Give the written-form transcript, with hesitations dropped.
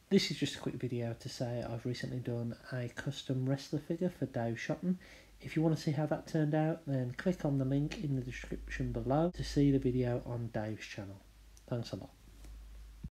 This is just a quick video to say I've recently done a custom wrestler figure for Dave Shotton. If you want to see how that turned out, then click on the link in the description below to see the video on Dave's channel. Thanks a lot.